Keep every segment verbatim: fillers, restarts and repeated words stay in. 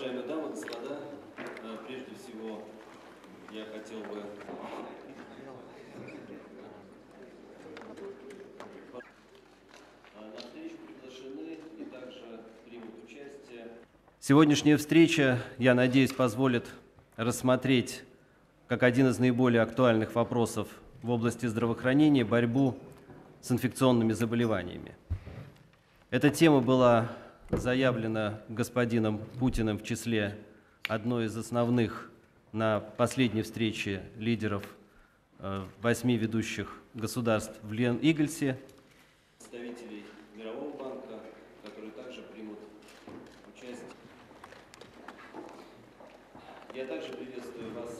Уважаемые дамы и господа, э, прежде всего я хотел бы на встречу приглашены и также примут участие. Сегодняшняя встреча, я надеюсь, позволит рассмотреть как один из наиболее актуальных вопросов в области здравоохранения борьбу с инфекционными заболеваниями. Эта тема была заявлена господином Путиным в числе одной из основных на последней встрече лидеров э, восьми ведущих государств в Лен-Игельсе. Представителей Мирового банка, которые также примут участие. Я также приветствую вас.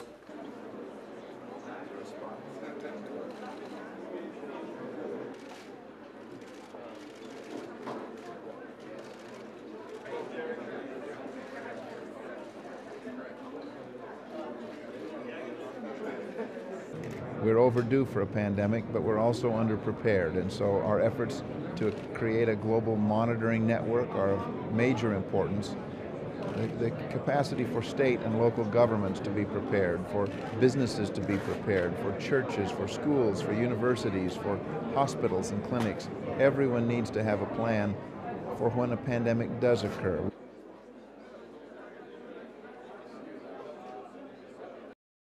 We're overdue for a pandemic, but we're also underprepared, and so our efforts to create a global monitoring network are of major importance. The, the capacity for state and local governments to be prepared, for businesses to be prepared, for churches, for schools, for universities, for hospitals and clinics. Everyone needs to have a plan for when a pandemic does occur.